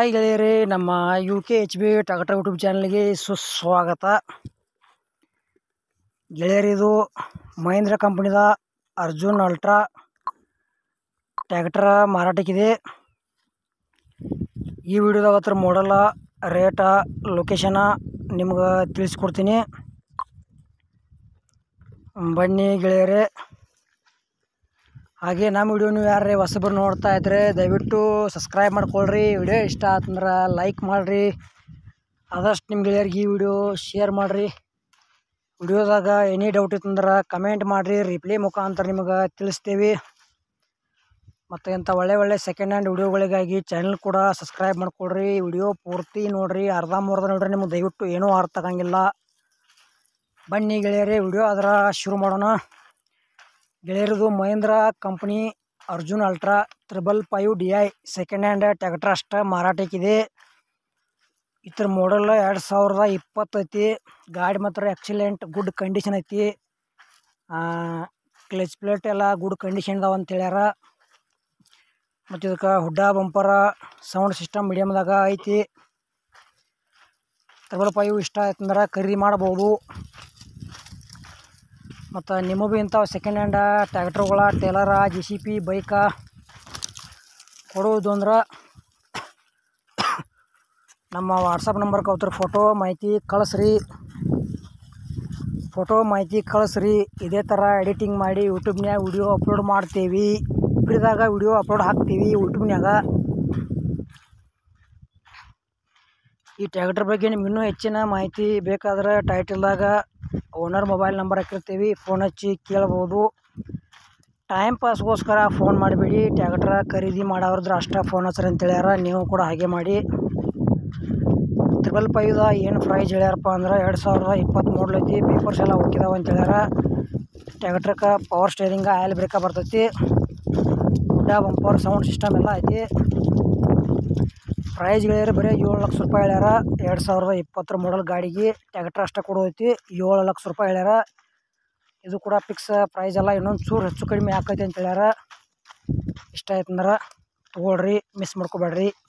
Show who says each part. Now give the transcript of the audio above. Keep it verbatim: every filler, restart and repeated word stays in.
Speaker 1: Hi ಗೆಳೆಯರೇ, ನಮ್ಮ U K H B tractor YouTube ಚಾನಲ್ಗೆ ಸುಸ್ವಾಗತ. ಗೆಳೆಯರಿದು ಮಹೇಂದ್ರ ಕಂಪನಿದ ಅರ್ಜುನ್ ಅಲ್ಟ್ರಾ ಟ್ರ್ಯಾಕ್ಟರ್ ಮಾರಾಟಕ್ಕಿದೆ. ಈ ವಿಡಿಯೋದಾಗ ಹತ್ರ ಮಾಡಲ್ಲ, ರೇಟ, ಲೊಕೇಶನ ನಿಮ್ಗೆ ತಿಳಿಸ್ಕೊಡ್ತೀನಿ. ಬನ್ನಿ ಗೆಳೆಯರೇ. ಹಾಗೆ ನಮ್ಮ ವಿಡಿಯೋ ನೀವು ಯಾರೇ ಹೊಸಬರು ನೋಡ್ತಾ ಇದ್ದರೆ ದಯವಿಟ್ಟು ಸಬ್ಸ್ಕ್ರೈಬ್ ಮಾಡ್ಕೊಳ್ರಿ. ವಿಡಿಯೋ ಇಷ್ಟ ಆತಂದ್ರೆ ಲೈಕ್ ಮಾಡಿರಿ. ಆದಷ್ಟು ನಿಮ್ಮ ಗೆಳೆಯರಿಗೆ ಈ ವಿಡಿಯೋ ಶೇರ್ ಮಾಡಿರಿ. ವಿಡಿಯೋದಾಗ ಎನಿ ಡೌಟ್ ಇತ್ತಂದ್ರೆ ಕಮೆಂಟ್ ಮಾಡಿರಿ, ರಿಪ್ಲೈ ಮುಖಾಂತರ ನಿಮಗೆ ತಿಳಿಸ್ತೇವೆ. ಮತ್ತು ಇಂಥ ಒಳ್ಳೆ ಒಳ್ಳೆ ಸೆಕೆಂಡ್ ಹ್ಯಾಂಡ್ ವಿಡಿಯೋಗಳಿಗಾಗಿ ಚಾನಲ್ ಕೂಡ ಸಬ್ಸ್ಕ್ರೈಬ್ ಮಾಡ್ಕೊಳ್ರಿ. ವಿಡಿಯೋ ಪೂರ್ತಿ ನೋಡಿರಿ, ಅರ್ಧಂಬರ್ಧ ನೋಡ್ರಿ, ನಿಮಗೆ ದಯವಿಟ್ಟು ಏನೂ ಅರ್ಥ ಆಗಂಗಿಲ್ಲ. ಬನ್ನಿ ಗೆಳೆಯರೇ, ವಿಡಿಯೋ ಅದರ ಶುರು ಮಾಡೋಣ. ಗೆಳೆಯರದು Mahindra company Arjun ultra triple five D I second hand tractor ಅಷ್ಟೇ ಮಾರಾಟಕ್ಕಿದೆ. ಇದ್ರ ಮಾಡಲ್ ಎರಡು ಸಾವಿರದ ಇಪ್ಪತ್ತು ಐತಿ. ಗಾಡಿ ಮಾತ್ರ ಎಕ್ಸಲೆಂಟ್ ಗುಡ್ ಕಂಡೀಷನ್ ಐತಿ. ಕ್ಲಚ್ ಪ್ಲೇಟ್ ಎಲ್ಲ ಗುಡ್ ಕಂಡೀಷನ್ ಇದಾವೆ ಅಂತ ಹೇಳ್ಯಾರ. ಮತ್ತು ಇದಕ್ಕೆ ಹುಡ್ಡ ಬಂಪರ ಸೌಂಡ್ ಸಿಸ್ಟಮ್ ಮೀಡಿಯಮ್ದಾಗ ಐತಿ. ತ್ರಿಬಲ್ ಫೈವ್ ಇಷ್ಟ ಆಯ್ತಂದ್ರೆ ಖರೀದಿ ಮಾಡ್ಬೋದು. ಮತ್ತು ನಿಮಗೂ ಇಂಥ ಸೆಕೆಂಡ್ ಹ್ಯಾಂಡ ಟ್ರ್ಯಾಕ್ಟರ್ಗಳ trailer J C B bike ಕೊಡುವುದು ಅಂದ್ರೆ ನಮ್ಮ ವಾಟ್ಸಪ್ ನಂಬರ್ಗೆ ಅವ್ರ ಫೋಟೋ ಮಾಹಿತಿ ಕಳಿಸ್ರಿ. ಫೋಟೋ ಮಾಹಿತಿ ಕಳಿಸ್ರಿ. ಇದೇ ಥರ ಎಡಿಟಿಂಗ್ ಮಾಡಿ ಯೂಟ್ಯೂಬ್ನ್ಯಾಗ ವಿಡಿಯೋ ಅಪ್ಲೋಡ್ ಮಾಡ್ತೀವಿ. ಫ್ರೀದಾಗ ವಿಡಿಯೋ ಅಪ್ಲೋಡ್ ಹಾಕ್ತೀವಿ ಯೂಟ್ಯೂಬ್ನ್ಯಾಗ. ಈ ಟ್ರ್ಯಾಕ್ಟರ್ ಬಗ್ಗೆ ನಿಮ್ಗೆ ಇನ್ನೂ ಹೆಚ್ಚಿನ ಮಾಹಿತಿ ಬೇಕಾದ್ರೆ ಟೈಟಲ್ದಾಗ ಓನರ್ ಮೊಬೈಲ್ ನಂಬರ್ ಹಾಕಿರ್ತೀವಿ, ಫೋನ್ ಹಚ್ಚಿ ಕೇಳ್ಬೋದು. ಟೈಮ್ ಪಾಸ್ಗೋಸ್ಕರ ಫೋನ್ ಮಾಡಿಬಿಡಿ. ಟ್ರ್ಯಾಕ್ಟರ್ ಖರೀದಿ ಮಾಡೋರಿದ್ರೆ ಅಷ್ಟೇ ಫೋನ್ ಹಚ್ಚ್ರಿ ಅಂತ ಹೇಳ್ಯಾರ. ನೀವು ಕೂಡ ಹಾಗೆ ಮಾಡಿ. ತ್ರಿಬಲ್ ಫೈವ್ದ ಏನು ಪ್ರೈಸ್ ಹೇಳ್ಯಾರಪ್ಪ ಅಂದ್ರೆ ಎರಡು ಸಾವಿರದ ಇಪ್ಪತ್ತು ಮಾಡಲ್ ಐತಿ. ಪೇಪರ್ಸ್ ಎಲ್ಲ ಹೋಗಿದಾವೆ ಅಂತ ಹೇಳ್ಯಾರ. ಟ್ರ್ಯಾಕ್ಟ್ರಕ್ಕೆ ಪವರ್ ಸ್ಟೇರಿಂಗ, ಆಯಿಲ್ ಬ್ರೇಕ ಬರ್ತೈತಿ. ಗುಡ್ಡ ಬಂಪರ್ ಸೌಂಡ್ ಸಿಸ್ಟಮ್ ಎಲ್ಲ ಐತಿ. ಪ್ರೈಸ್ ಗೆಳೆಯರು ಬರೀ ಏಳು ಲಕ್ಷ ರೂಪಾಯಿ ಹೇಳ್ಯಾರ. ಎರಡು ಸಾವಿರದ ಇಪ್ಪತ್ತರ ಮಾಡಲ್ ಗಾಡಿಗೆ ಟ್ರ್ಯಾಕ್ಟರ್ ಅಷ್ಟೇ ಕೊಡೋದೈತಿ. ಏಳು ಲಕ್ಷ ರೂಪಾಯಿ ಹೇಳ್ಯಾರ. ಇದು ಕೂಡ ಫಿಕ್ಸ್ ಪ್ರೈಸ್ ಎಲ್ಲ, ಇನ್ನೊಂದು ಚೂರು ಹೆಚ್ಚು ಕಡಿಮೆ ಆಕೈತಿ ಅಂತ ಹೇಳ್ಯಾರ. ಇಷ್ಟ ಆಯ್ತಂದ್ರೆ ತೊಗೊಳ್ರಿ, ಮಿಸ್ ಮಾಡ್ಕೊಬೇಡ್ರಿ.